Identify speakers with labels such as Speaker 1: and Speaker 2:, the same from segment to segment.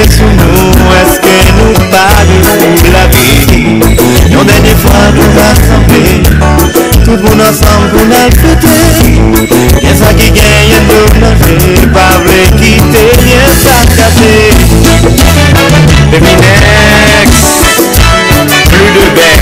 Speaker 1: sous nous, est-ce que nous parlons de la vie? Une dernière fois nous rassembler, tout le monde ensemble pour nous fêter. Qu'est-ce qui gagne nous manger, pas vrai quitter, rien ça cacher. Baby next, plus de Bex.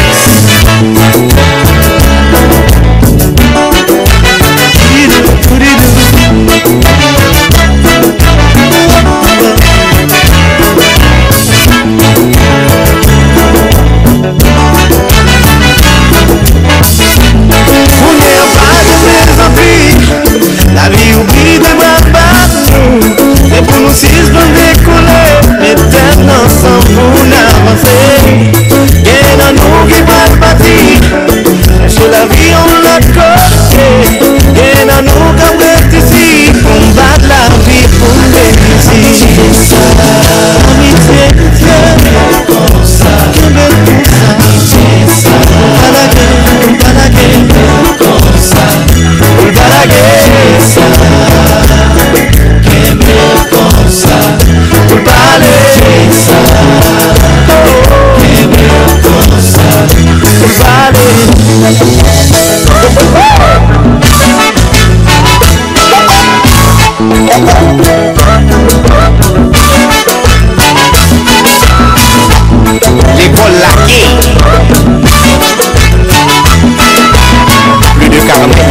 Speaker 1: La vie oublie de battre, c'est pour nous six de décoller, mais peut-être ensemble pour avancer. Et dans nous qui va bâtir, chercher la vie en l'autre côté. Et dans nous qui reste ici, combattre la vie pour réussir. Amitié, comme ça, amitié, ça, balaguer, comme ça. Esa, que me cosa, culpable, esa, que me cosa, culpable. L'école laquée, plus de caramel.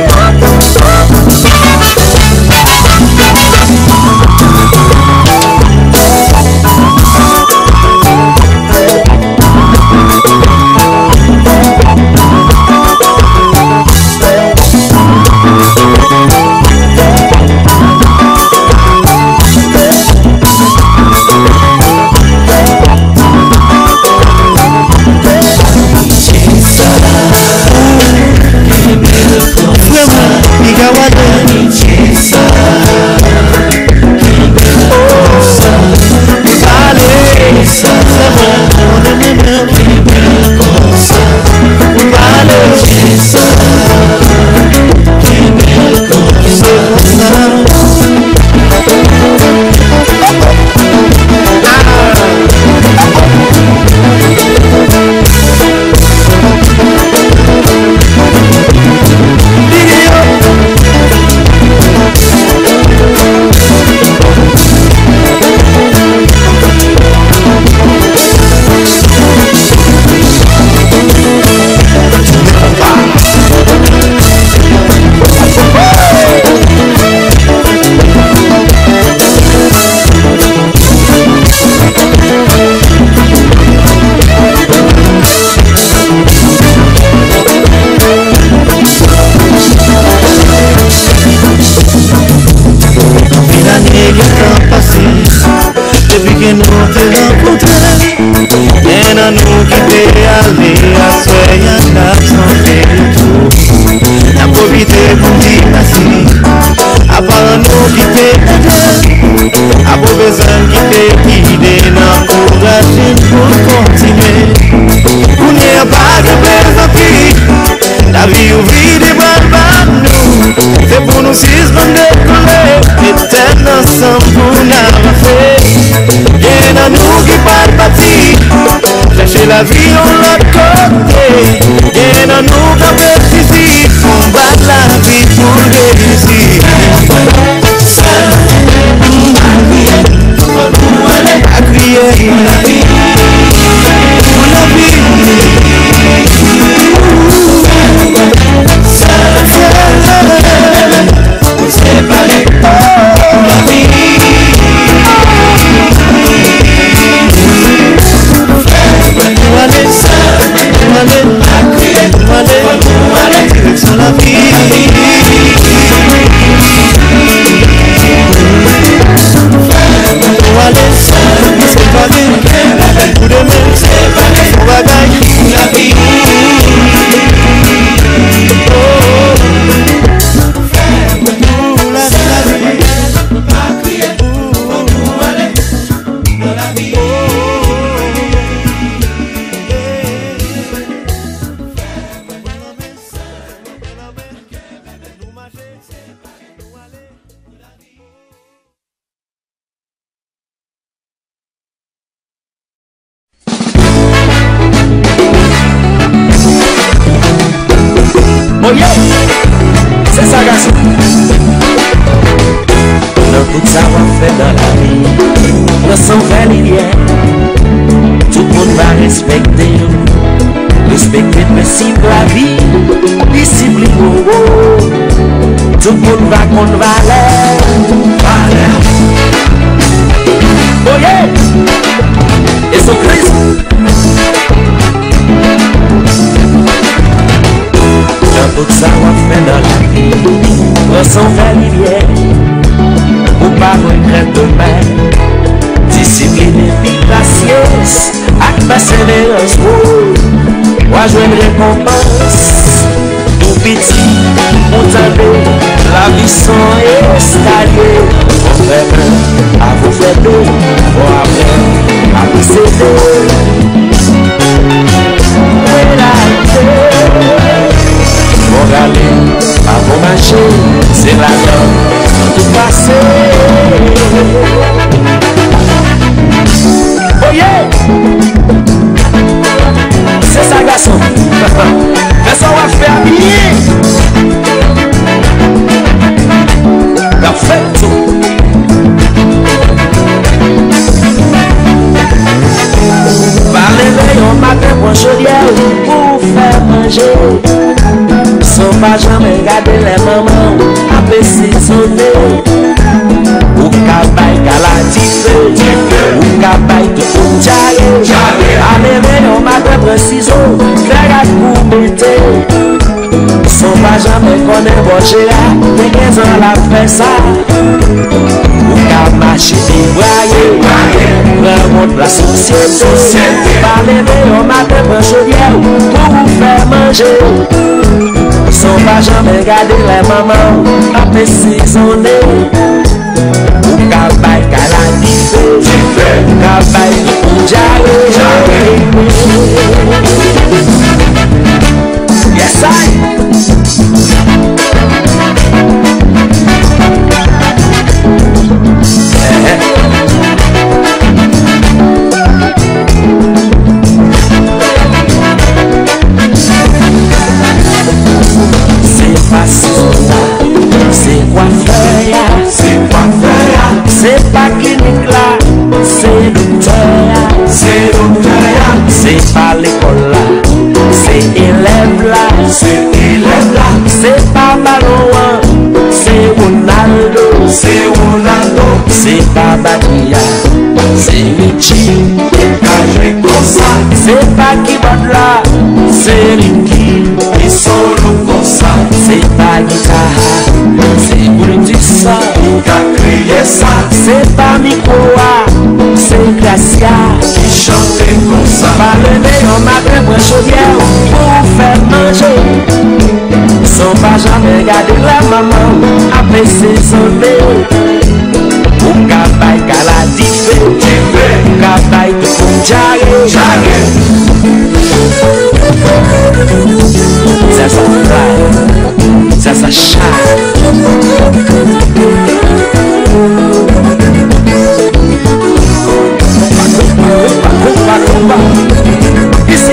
Speaker 1: La vie ouvrie des bras nous, c'est pour nous six de décoller, peut-être ensemble pour avancer. Et dans nous qui pas bâtir, chercher la vie en l'autre côté. Et dans nous qui reste ici, combattre la vie pour réussir. À crier pour la vie, pour la vie. Séparés pour la vie. Frère, Dans tout ça on fait dans la vie, dans son vrai lien, tout le monde va respecter, respecter le principe de la vie, discipline, tout le monde va qu'on valeur. Oh yeah! Et son Christ. Dans tout ça on fait dans la vie, dans son vrai lien. Ou pas regret de mer, discipline et patience, avec persévérance, moi je une récompense. Tout petit, on t'aime, la vie sans escalier. On fait un, à vous faire deux, pour après, à vous céder. Oui, la pour aller, à vous marcher, c'est la donne. Tout passé. Oh yeah! C'est ça garçon. Mais ça va faire bien. Parfait. Par l'éveil au matin pour chaudière pour faire manger. Sans pas jamais garder les mamans à saisonner. Ou kabay kalatife, ou kabay tout pour tchare. A lever au matin préciso, faire à coup mette. Sans pas jamais connaître bocher là, mais 15 ans la fait ça. Ou kabay marcher débrailler, remonte la société. Par lever au matin pour chaudière, pour vous faire manger. Sans pas jamais garder les mamans à saisonner. Ou kabay kalatife, ou kabay tout jare. Yes I. C'est pas c'est quoi faire, c'est quoi faire. C'est pas clinique là, c'est docteur, c'est docteur. C'est pas l'école là, c'est élève là, c'est élève là. C'est pas Ballon, c'est Ronaldo, c'est Ronaldo. C'est pas Badia, c'est Michi, comme ça. C'est pas keyboard là, c'est Ricky, ils sont comme ça. C'est pas guitare, c'est Boulitissa qui a créé ça. C'est pas Mikoa, c'est Gracia qui chante comme ça. Pas lever au matin pour chaudière pour faire manger. Sans pas jamais garder la maman après saisonner. Ou kabay kalatife, ou kabay tout pour jare. Ça fly, ça shine. Ici.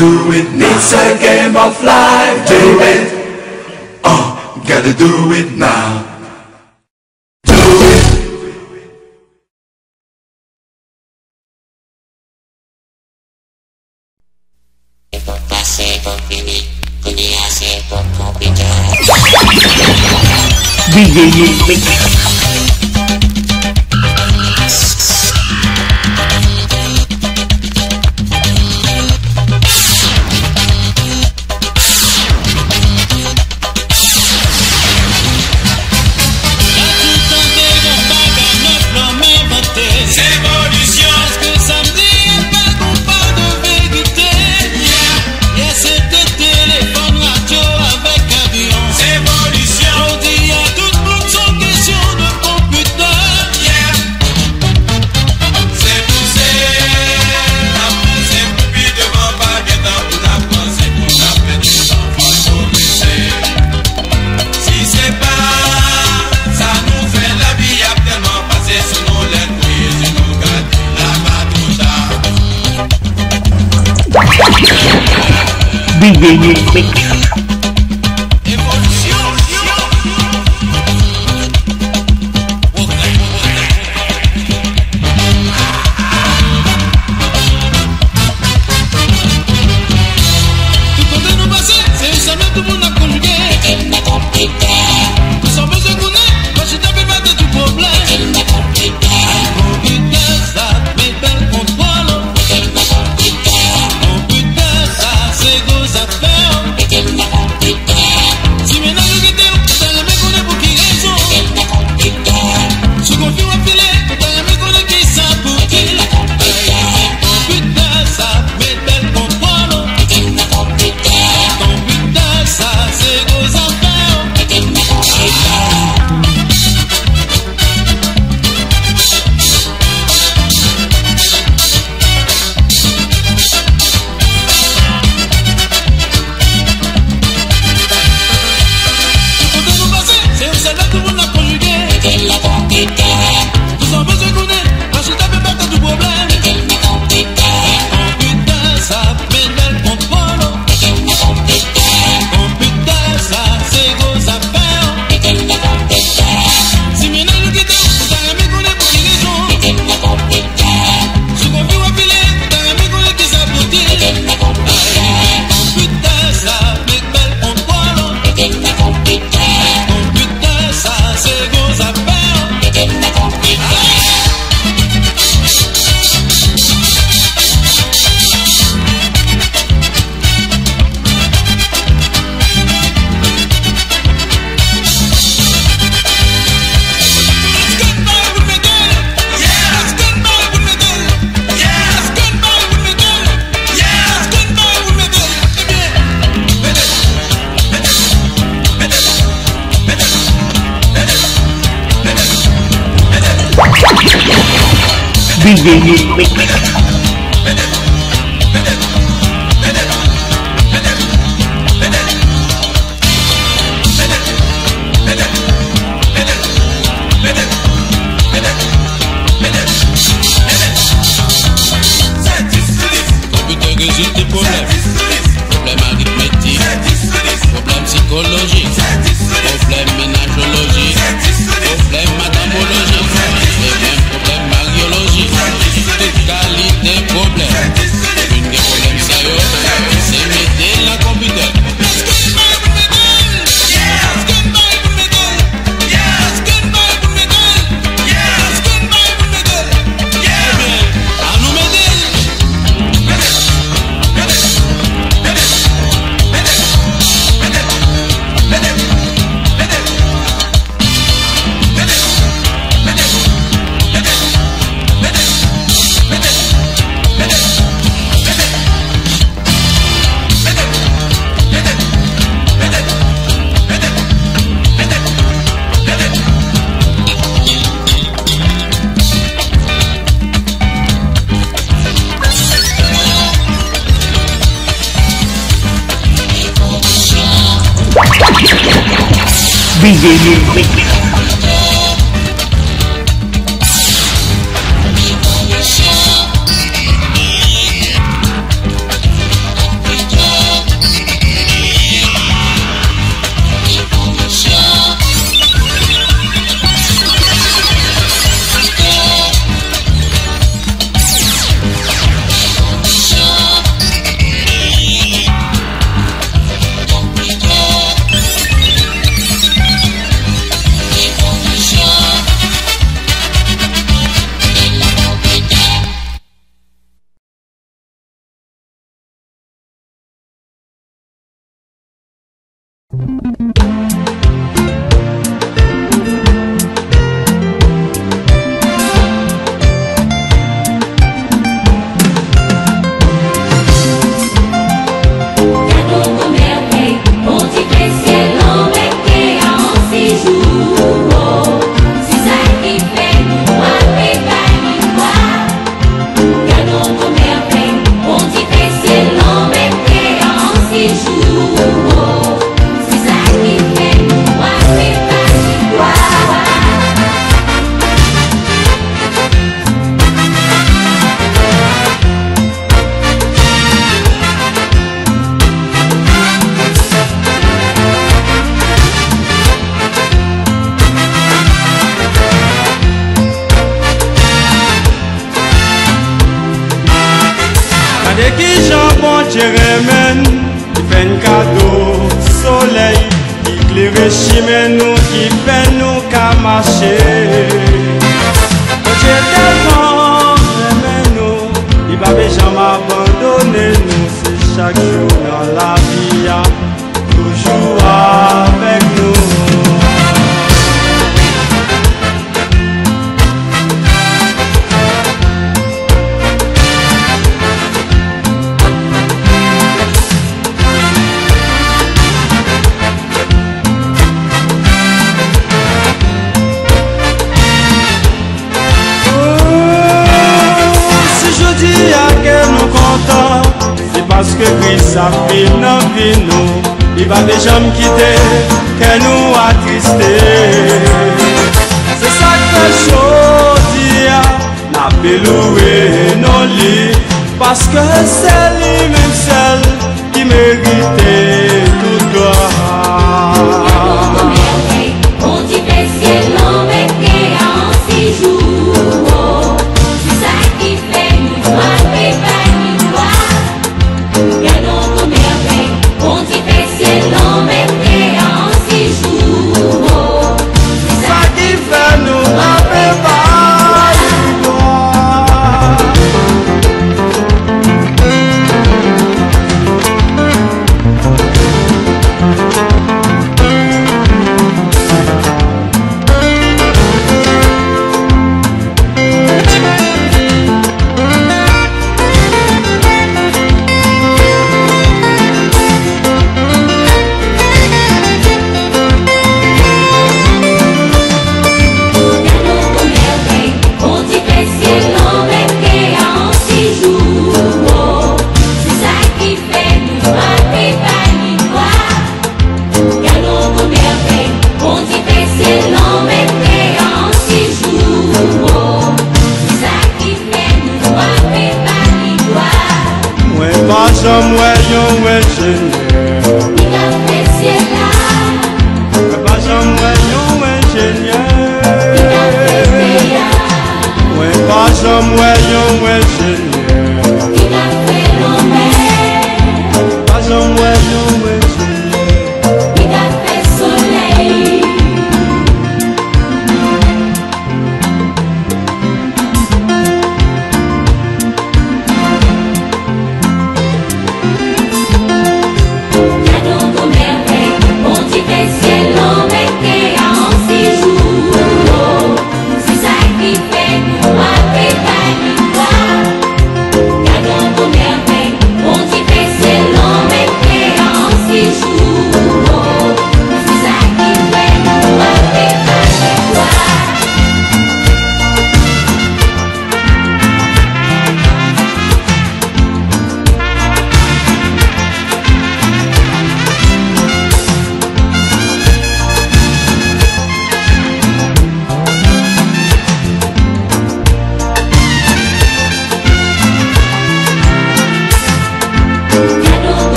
Speaker 2: do it. It's a game of life. Do it. Gotta do it now. Do it.
Speaker 3: Parce que Christ a fait dans vie nous, il va déjà me quitter, que nous attristés. C'est ça que je n'a pas loué nos lits, parce que c'est lui-même seul qui méritait toute gloire.
Speaker 4: On dit que c'est l'homme qui en 6 jours, c'est ça qui fait nous frapper par une gloire. Regardons nos merveilles, on dit que c'est l'homme qui en 6 jours, c'est ça qui fait nous frapper par une gloire.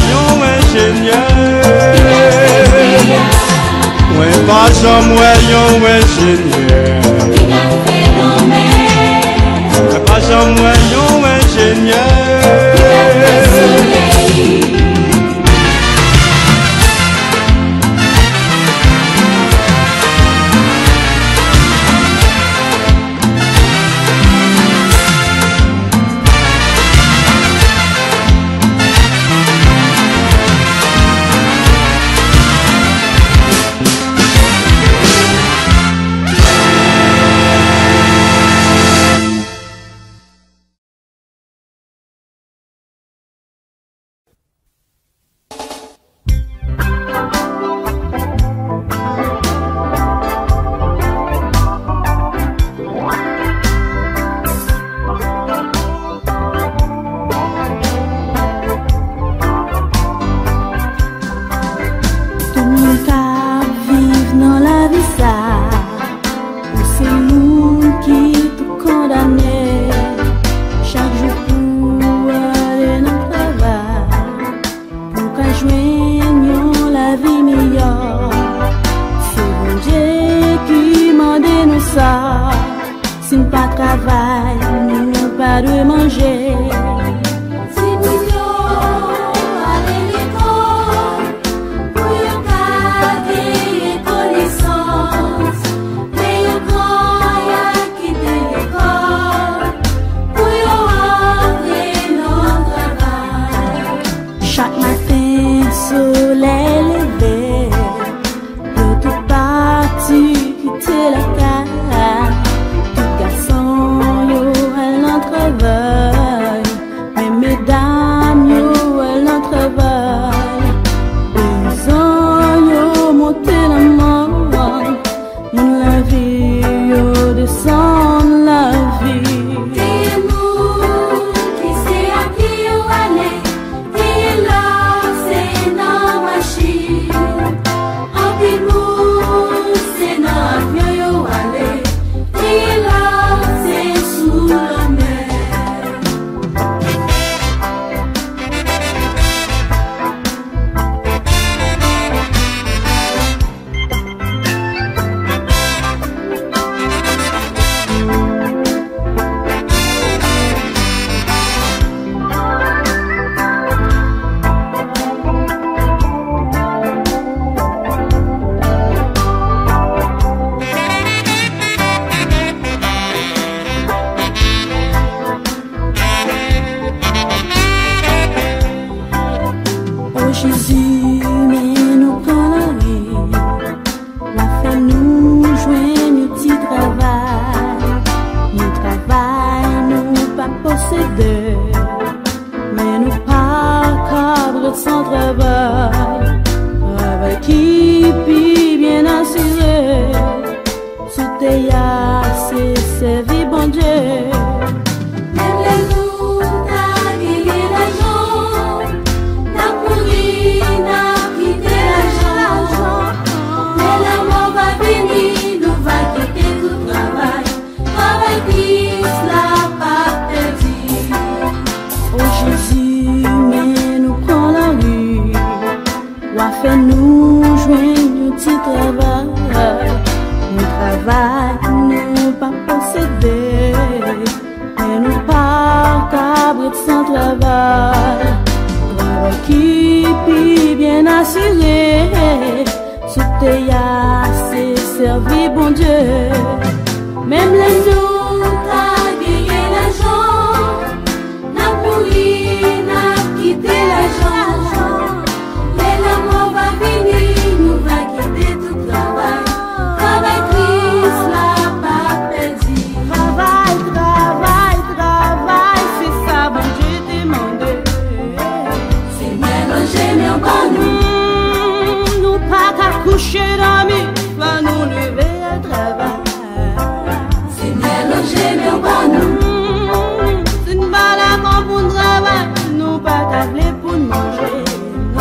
Speaker 3: Somewhere you ingénieur.
Speaker 4: qui n'a fait l'homme,
Speaker 3: Pas jamais un ingénieur.
Speaker 4: qui n'a fait soleil.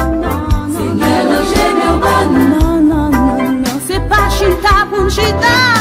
Speaker 5: She died.